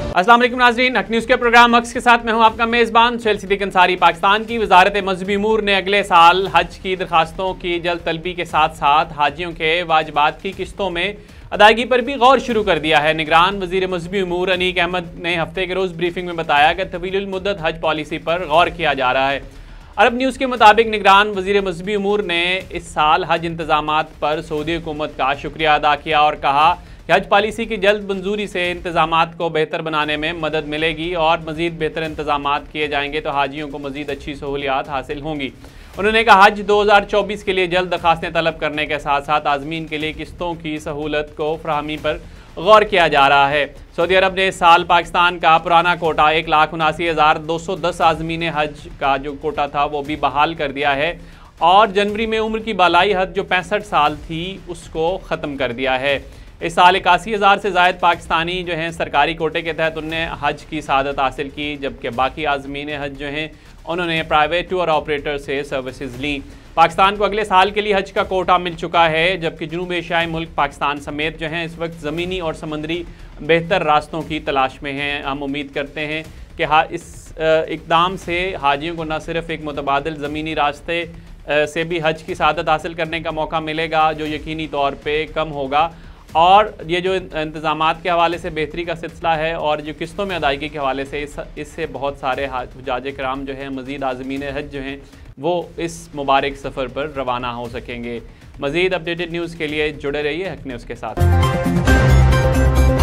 अस्सलाम वालेकुम नाज़रीन, हक न्यूज़ के प्रोग्राम हक्स के साथ मैं हूं आपका मेज़बान सुहेल सिद्दीक अंसारी। पाकिस्तान की वजारत मज़हबी उमूर ने अगले साल हज की दरखास्तों की जल्द तलबी के साथ साथ हाजियों के वाजिबात की किस्तों में अदायगी पर भी गौर शुरू कर दिया है। निगरान वज़ीर मज़हबी उमूर अनीक अहमद ने हफ्ते के रोज़ ब्रीफिंग में बताया कि तवील मुद्दत हज पॉलिसी पर गौर किया जा रहा है। अरब न्यूज़ के मुताबिक निगरान वज़ीर मज़हबी उमूर ने इस साल हज इंतज़ामात पर सऊदी हुकूमत का शुक्रिया अदा किया और कहा कि हज पॉलिसी की जल्द मंजूरी से इंतज़ामात को बेहतर बनाने में मदद मिलेगी और मज़ीद बेहतर इंतज़ामात किए जाएंगे तो हाजियों को मज़ीद अच्छी सहूलियात हासिल होंगी। उन्होंने कहा हज 2024 के लिए जल्द दरखास्तें तलब करने के साथ साथ आज़मीन के लिए किस्तों की सहूलत को फराहमी पर गौर किया जा रहा है। सऊदी अरब ने इस साल पाकिस्तान का पुराना कोटा 1,79,210 आज़मीन हज का जो कोटा था वो भी बहाल कर दिया है और जनवरी में उम्र की बालाई हद जो 65 साल थी उसको ख़त्म कर दिया है। इस साल 81,000 से ज़ायद पाकिस्तानी जो हैं सरकारी कोटे के तहत उनने हज की सआदत हासिल की, जबकि बाकी आज़मीन हज जो हैं उन्होंने प्राइवेट टूर ऑपरेटर से सर्विसेज ली। पाकिस्तान को अगले साल के लिए हज का कोटा मिल चुका है, जबकि जनूब एशियाई मुल्क पाकिस्तान समेत जो हैं इस वक्त ज़मीनी और समंदरी बेहतर रास्तों की तलाश में हैं। हम उम्मीद करते हैं कि इस इक़दाम से हाजियों को न सिर्फ एक मुतबादिल ज़मीनी रास्ते से भी हज की सआदत हासिल करने का मौका मिलेगा जो यकीनी तौर पर कम होगा, और ये जो इंतज़ामात के हवाले से बेहतरी का सिलसिला है और जो किस्तों में अदायगी के हवाले से इससे बहुत सारे हुज्जाज कराम जो हैं मज़ीद आज़मीन हज जो हैं वो इस मुबारक सफ़र पर रवाना हो सकेंगे। मज़ीद अपडेटेड न्यूज़ के लिए जुड़े रहिए हक न्यूज़ के साथ।